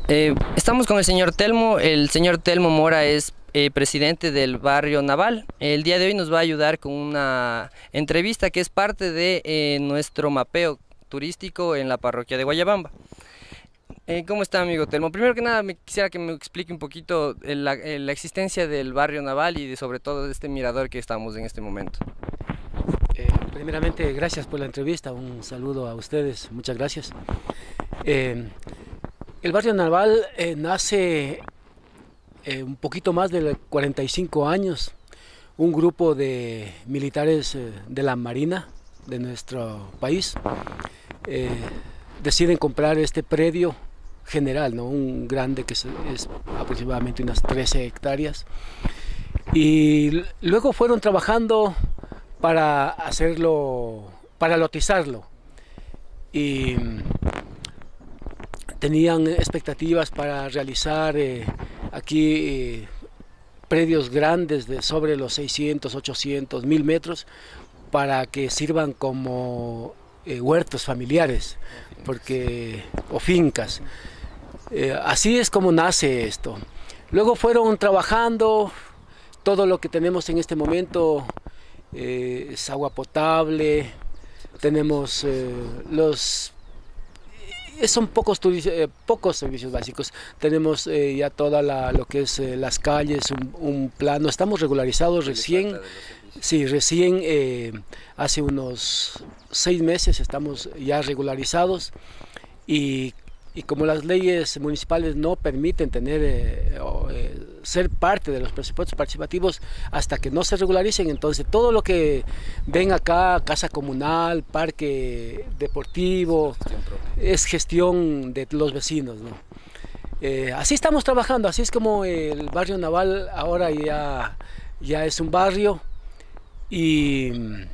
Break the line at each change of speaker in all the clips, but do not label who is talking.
Estamos con el señor Telmo. El señor Telmo Mora es presidente del barrio Naval. El día de hoy nos va a ayudar con una entrevista que es parte de nuestro mapeo turístico en la parroquia de Guayabamba. ¿Cómo está, amigo Telmo? Primero que nada, quisiera que me explique un poquito la existencia del barrio Naval y sobre todo de este mirador que estamos en este momento.
Primeramente, gracias por la entrevista, un saludo a ustedes, muchas gracias. El barrio Naval nace un poquito más de 45 años. Un grupo de militares de la Marina de nuestro país deciden comprar este predio general, ¿no? Un grande que es aproximadamente unas 13 hectáreas. Y luego fueron trabajando para hacerlo, para lotizarlo. Y tenían expectativas para realizar aquí predios grandes de sobre los 600, 800, 1000 metros para que sirvan como huertos familiares o fincas. Así es como nace esto. Luego fueron trabajando. Todo lo que tenemos en este momento es agua potable. Tenemos son pocos servicios básicos. Tenemos ya toda lo que es las calles, un plano. Estamos regularizados recién. Sí, recién hace unos 6 meses estamos ya regularizados y como las leyes municipales no permiten ser parte de los presupuestos participativos hasta que no se regularicen, entonces todo lo que ven acá, casa comunal, parque deportivo, es gestión de los vecinos, ¿no? Así estamos trabajando, así es como el barrio Naval ahora ya es un barrio y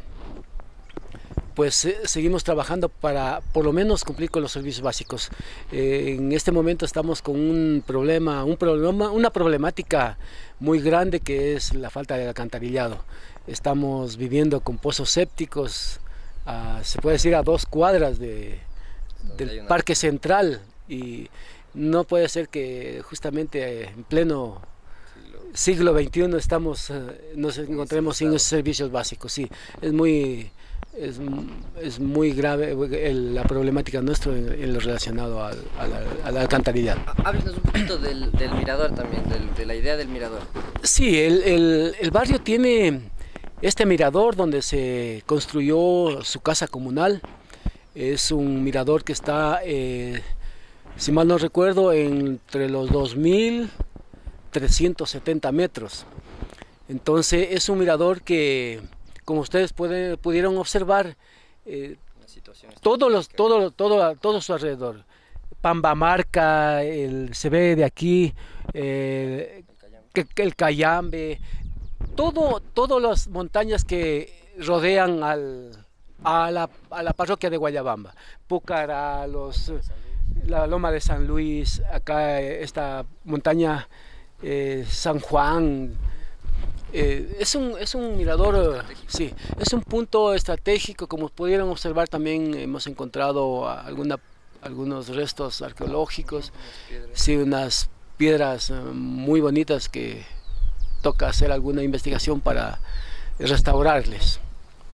pues seguimos trabajando para por lo menos cumplir con los servicios básicos. En este momento estamos con una problemática muy grande que es la falta de alcantarillado. Estamos viviendo con pozos sépticos, se puede decir a 2 cuadras del Parque Central, y no puede ser que justamente en pleno siglo XXI nos encontremos sin esos servicios básicos. Sí, es muy grave la problemática nuestra en lo relacionado al alcantarillado.
Háblenos un poquito del mirador también, de la idea del mirador.
Sí, el barrio tiene este mirador donde se construyó su casa comunal. Es un mirador que está, si mal no recuerdo, entre los 2370 metros. Entonces es un mirador que, como ustedes pudieron observar, todo su alrededor, Pambamarca, se ve de aquí, el Cayambe, todas las montañas que rodean a la parroquia de Guayabamba, Púcara, la Loma de San Luis, acá esta montaña San Juan. Es un mirador, sí, es un punto estratégico. Como pudieron observar, también hemos encontrado algunos restos arqueológicos, sí, unas piedras muy bonitas que toca hacer alguna investigación para restaurarles.